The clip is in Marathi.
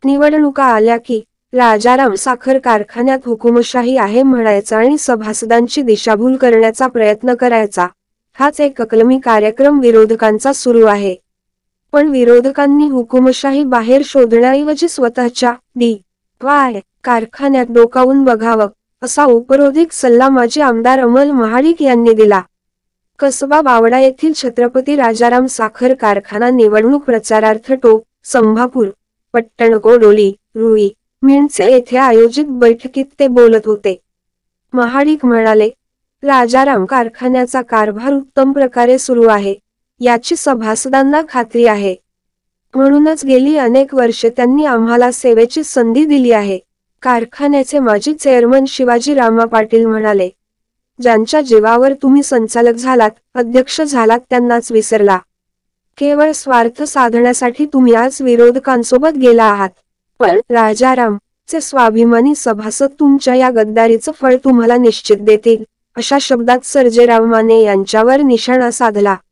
निवडणुका आल्या की राजाराम साखर कारखान्यात हुकुमशाही आहे म्हणायचा आणि सभासदांची दिशाभूल करण्याचा प्रयत्न करायचा। हाच एक अकलमी कार्यक्रम विरोधकांचा सुरू आहे। पण विरोधकांनी हुकुमशाही बाहेर शोधण्याऐवजी स्वतःच्या डी.वाय. कारखान्यात डोकावून बघावं, असा उपरोधिक सल्ला माजी आमदार अमल महाडिक यांनी दिला। कसबा बावडा येथील छत्रपती राजाराम साखर कारखाना निवडणूक प्रचारार्थ टोक, संभापूर, पट्टणकोडोली, रुई, मिणसे येथे आयोजित बैठकीत ते बोलत होते। महाडिक म्हणाले, राजाराम कारखान्याचा कारभार उत्तम प्रकारे सुरू आहे, याची सभासदांना खात्री आहे। म्हणूनच गेली अनेक वर्षे त्यांनी आम्हाला सेवेची संधी दिली आहे। कारखान्याचे माजी चेअरमन शिवाजी रामा पाटील म्हणाले, ज्यांच्या जीवावर तुम्ही संचालक झालात, अध्यक्ष झालात त्यांनाच विसरला। केवळ स्वार्थ साधण्यासाठी तुम्ही आज विरोधकांसोबत गेला आहात। पण राजाराम चे स्वाभिमानी सभासद तुमच्या या गद्दारीचं फळ तुम्हाला निश्चित देतील, अशा शब्दात सर्जेराव माने यांच्यावर निशाणा साधला।